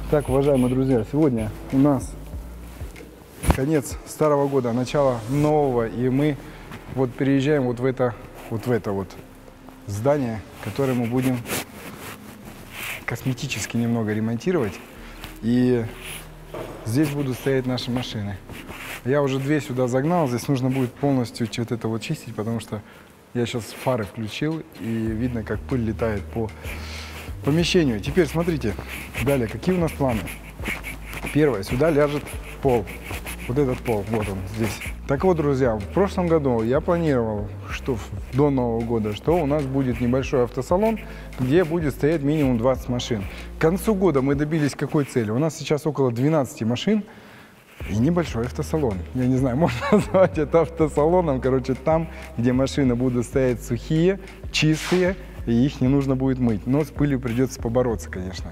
Так, уважаемые друзья, сегодня у нас конец старого года, начало нового, и мы вот переезжаем вот в это здание, которое мы будем косметически немного ремонтировать. И здесь будут стоять наши машины. Я уже две сюда загнал, здесь нужно будет полностью вот это вот чистить, потому что я сейчас фары включил, и видно, как пыль летает по помещению. Теперь смотрите, далее, какие у нас планы. Первое, сюда ляжет пол. Вот этот пол, вот он здесь. Так вот, друзья, в прошлом году я планировал, что до Нового года, что у нас будет небольшой автосалон, где будет стоять минимум 20 машин. К концу года мы добились какой цели? У нас сейчас около 12 машин и небольшой автосалон. Я не знаю, можно назвать это автосалоном. Короче, там, где машины будут стоять сухие, чистые, и их не нужно будет мыть. Но с пылью придется побороться, конечно.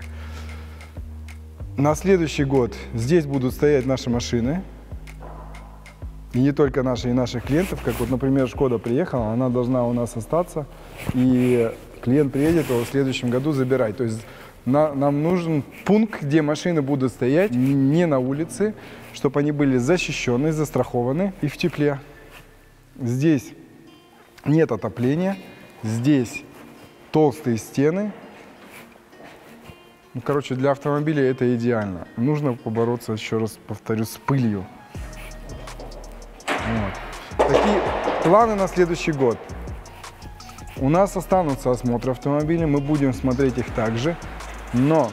На следующий год здесь будут стоять наши машины. И не только наши, и наших клиентов. Как вот, например, Шкода приехала, она должна у нас остаться. И клиент приедет его в следующем году забирать. То есть нам нужен пункт, где машины будут стоять не на улице, чтобы они были защищены, застрахованы и в тепле. Здесь нет отопления. Здесь толстые стены. Ну, короче, для автомобиля это идеально. Нужно побороться, еще раз повторю, с пылью. Вот. Такие планы на следующий год. У нас останутся осмотры автомобилей, мы будем смотреть их также. Но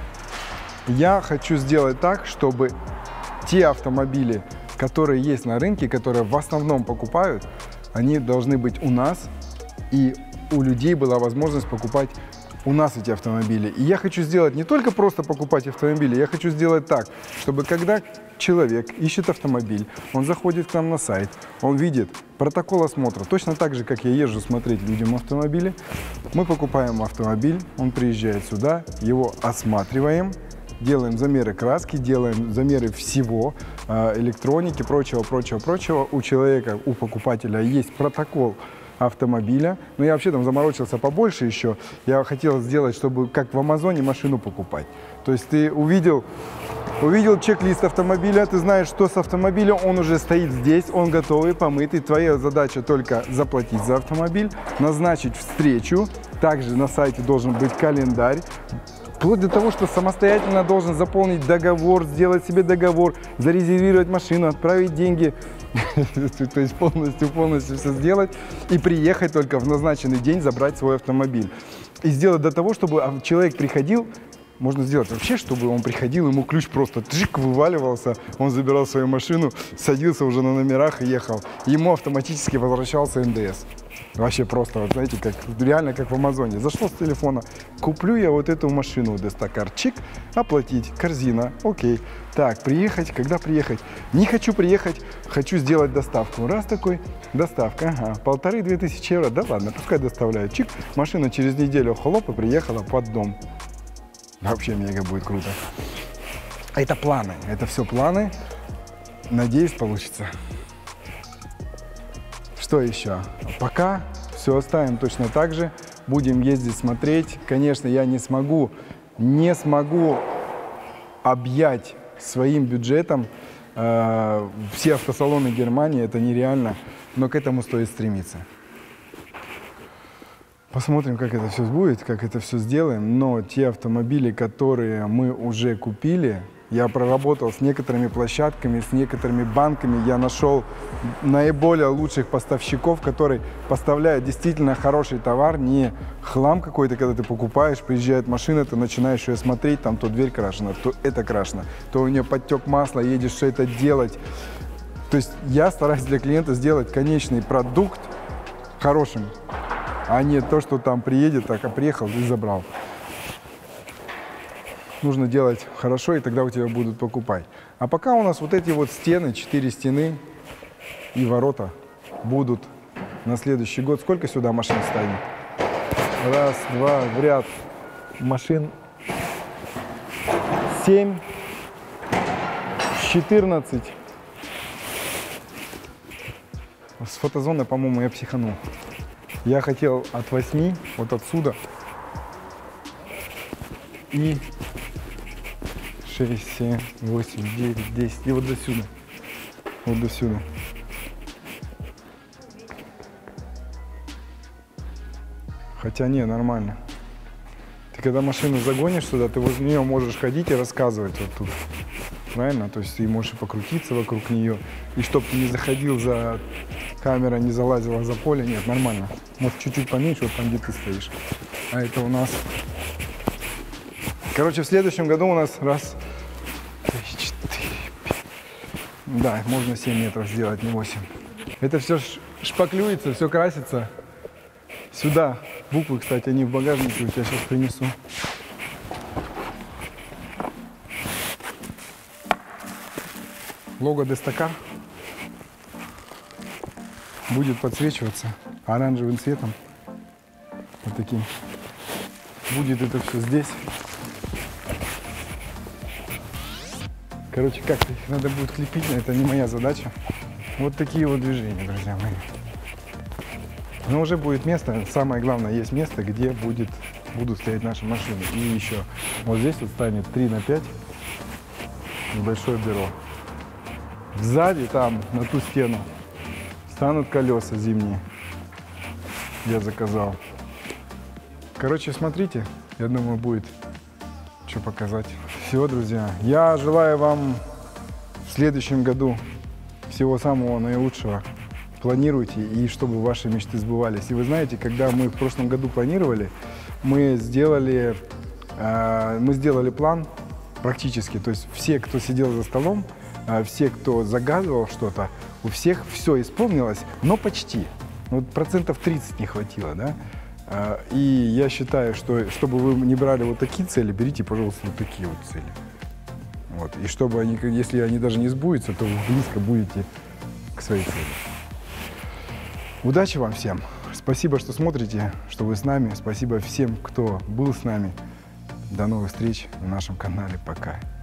я хочу сделать так, чтобы те автомобили, которые есть на рынке, которые в основном покупают, они должны быть у нас, и у людей была возможность покупать у нас эти автомобили. И я хочу сделать не только просто покупать автомобили, я хочу сделать так, чтобы когда человек ищет автомобиль, он заходит к нам на сайт, он видит протокол осмотра, точно так же, как я езжу смотреть людям автомобили, мы покупаем автомобиль, он приезжает сюда, его осматриваем, делаем замеры краски, делаем замеры всего, электроники, прочего. У человека, у покупателя есть протокол автомобиля. Но я вообще там заморочился побольше еще. Я хотел сделать, чтобы как в Амазоне машину покупать. То есть ты увидел чек-лист автомобиля, ты знаешь, что с автомобилем, он уже стоит здесь, он готовый, помытый. Твоя задача только заплатить за автомобиль, назначить встречу. Также на сайте должен быть календарь. Вплоть до того, что самостоятельно должен заполнить договор, сделать себе договор, зарезервировать машину, отправить деньги. То есть полностью все сделать и приехать только в назначенный день забрать свой автомобиль. И сделать до того, чтобы человек приходил, можно сделать вообще, чтобы он приходил, ему ключ просто джик вываливался, он забирал свою машину, садился уже на номерах и ехал. И ему автоматически возвращался НДС. Вообще просто, вот знаете, реально как в Амазоне. Зашло с телефона, куплю я вот эту машину, Дестакар, чик, оплатить, корзина, окей. Так, приехать, когда приехать? Не хочу приехать, хочу сделать доставку. Раз такой, доставка, ага, 1500–2000 евро, да ладно, пускай доставляют. Чик, машина через неделю, хлоп, и приехала под дом. Вообще мега будет круто. Это планы, это все планы. Надеюсь, получится. Что еще? Пока все оставим точно так же. Будем ездить, смотреть. Конечно, я не смогу объять своим бюджетом все автосалоны Германии. Это нереально, но к этому стоит стремиться. Посмотрим, как это все будет, как это все сделаем. Но те автомобили, которые мы уже купили, я проработал с некоторыми площадками, с некоторыми банками. Я нашел наиболее лучших поставщиков, которые поставляют действительно хороший товар, не хлам какой-то, когда ты покупаешь, приезжает машина, ты начинаешь ее смотреть, там то дверь крашена, то это крашено, то у нее подтек масла, едешь все это делать. То есть я стараюсь для клиента сделать конечный продукт хорошим, а не то, что там приедет, так, а приехал и забрал. Нужно делать хорошо, и тогда у тебя будут покупать. А пока у нас вот эти вот стены, 4 стены и ворота будут на следующий год. Сколько сюда машин станет? Раз, два, в ряд машин 7, 14. С фотозоной, по-моему, я психанул. Я хотел от 8, вот отсюда, и 6, 7, 8, 9, 10. И вот до сюда. Вот до сюда. Хотя не, нормально. Ты когда машину загонишь сюда, ты возле нее можешь ходить и рассказывать вот тут. Правильно? То есть ты можешь и покрутиться вокруг нее. И чтоб ты не заходил за... Камера не залазила за поле. Нет, нормально. Может чуть-чуть поменьше, вот там, где ты стоишь. А это у нас... Короче, в следующем году у нас раз... 3, 4, 5... Да, можно 7 метров сделать, не 8. Это все шпаклюется, все красится. Сюда. Буквы, кстати, они в багажнике у тебя сейчас принесу. Лого Дестакар будет подсвечиваться оранжевым цветом. Вот таким. Будет это все здесь. Короче, как-то их надо будет клепить, но это не моя задача. Вот такие вот движения, друзья мои. Но уже будет место, самое главное, есть место, где будут стоять наши машины. И еще вот здесь вот станет 3 на 5 небольшое бюро. Сзади там, на ту стену, станут колеса зимние. Я заказал. Короче, смотрите, я думаю, будет что показать. Все, друзья, я желаю вам в следующем году всего самого наилучшего. Планируйте, и чтобы ваши мечты сбывались. И вы знаете, когда мы в прошлом году планировали, мы сделали план практически. То есть все, кто сидел за столом, все, кто загадывал что-то, у всех все исполнилось, но почти. Вот процентов 30 не хватило, да? И я считаю, что чтобы вы не брали вот такие цели, берите, пожалуйста, вот такие вот цели. Вот. И чтобы они, если они даже не сбудутся, то вы близко будете к своей цели. Удачи вам всем! Спасибо, что смотрите, что вы с нами. Спасибо всем, кто был с нами. До новых встреч на нашем канале. Пока!